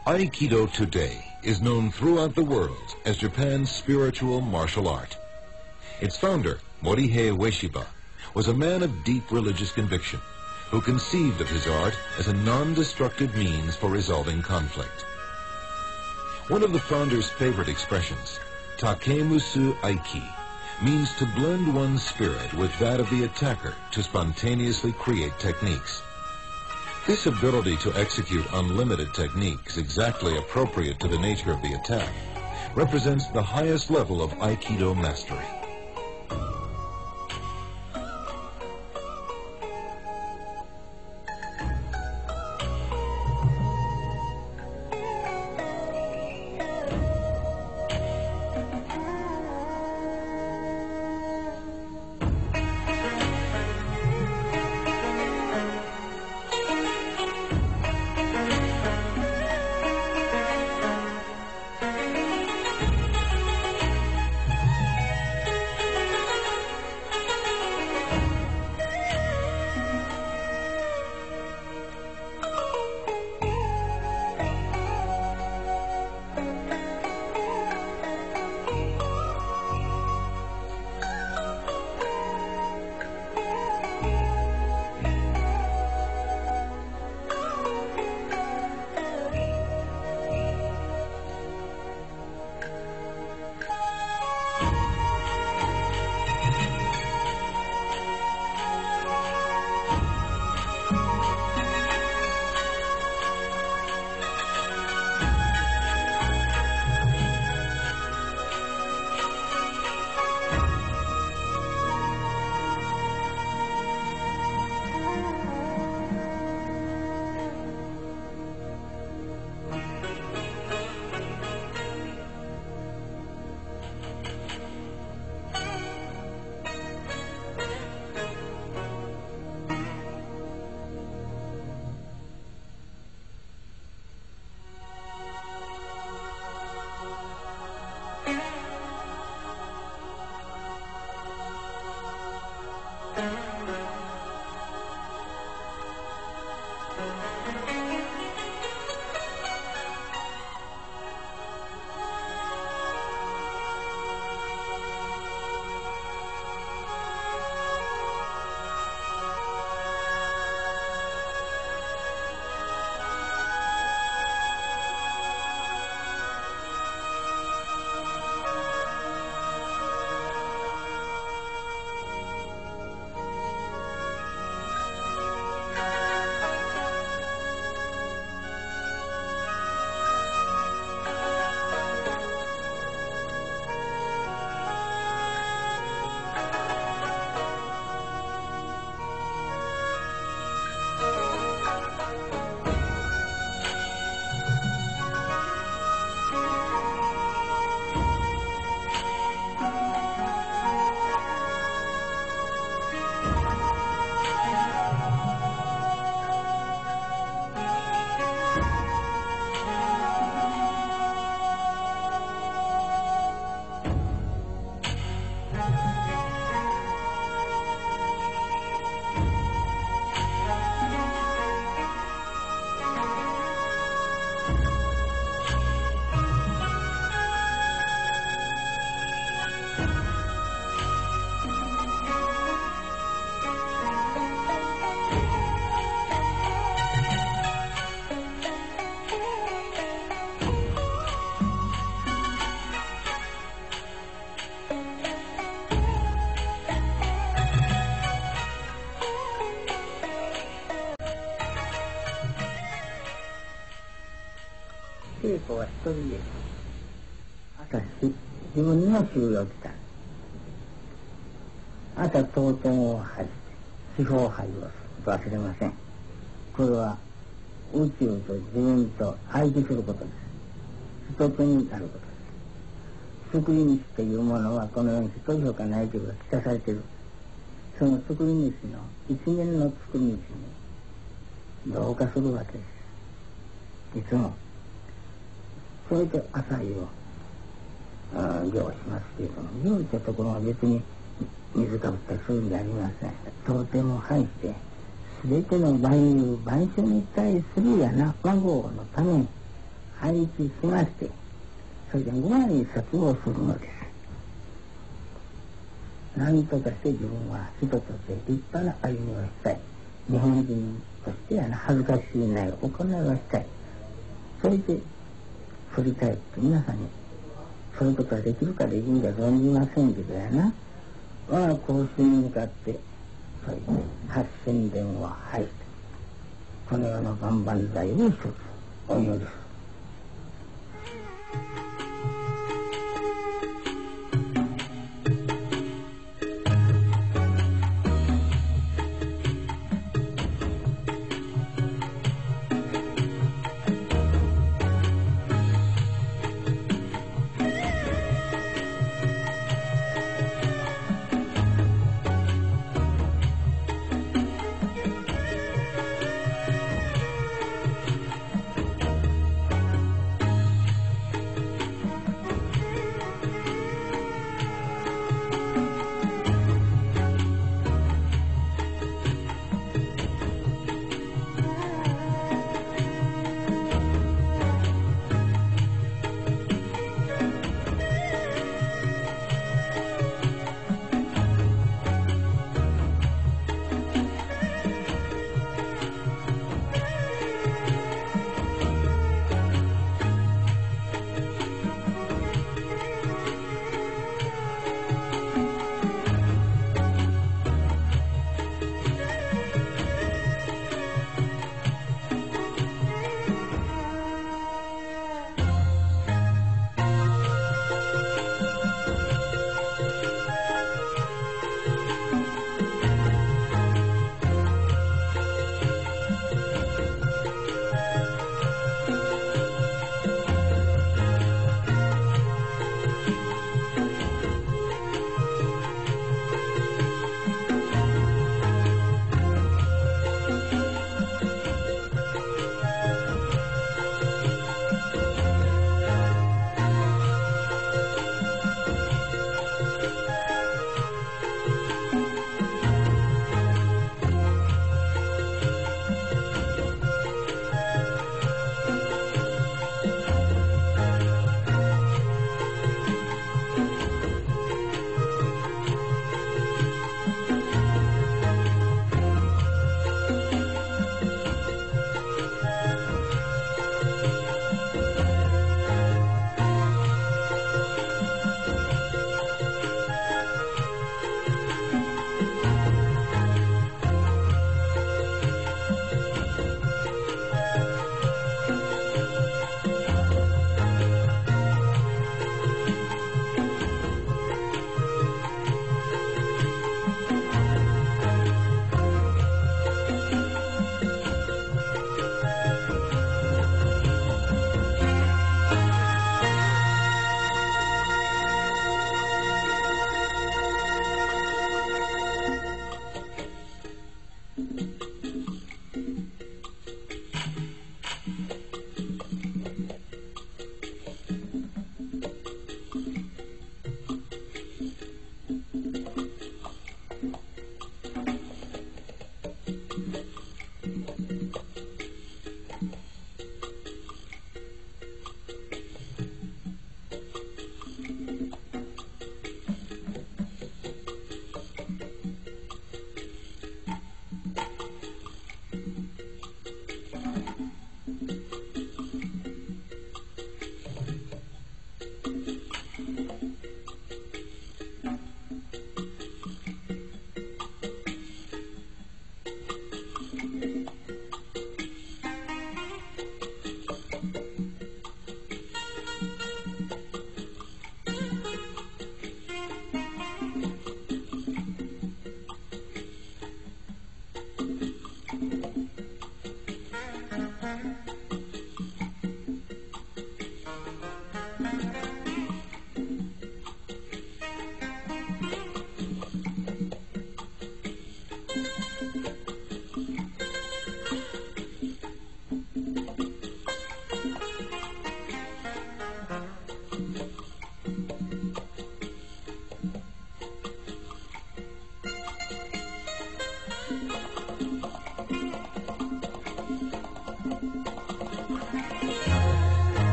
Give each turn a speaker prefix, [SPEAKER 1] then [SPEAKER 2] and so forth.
[SPEAKER 1] Aikido today is known throughout the world as Japan's spiritual martial art. Its founder, Morihei Ueshiba, was a man of deep religious conviction who conceived of his art as a non-destructive means for resolving conflict. One of the founder's favorite expressions, Takemusu Aiki, means to blend one's spirit with that of the attacker to spontaneously create techniques. This ability to execute unlimited techniques exactly appropriate to the nature of the attack represents the highest level of Aikido mastery.
[SPEAKER 2] 稽古は一人で朝自分の修行をした。朝当店を入って四方入りをすること忘れません。これは宇宙と自分と相手することです。一つになることです。作り主というものはこの世に一人しかないということが聞かされている。その作り主の一年の作り主に同化するわけです。いつもそれで朝湯を行しますけれども、行したところは別に水かぶったりそういうんじゃありません。当店を排して全ての万有万象に対する和合のために配置しまして、それでご挨拶をするのです。何とかして自分は人として立派な歩みをしたい。日本人として恥ずかしいない行いをしたい。それで振り返って皆さんに、そういうことができるかできるんじゃ存じませんけどやな、我が講習に向かって、そういう発宣伝を吐いて、この世の万々歳を一つお祈りする。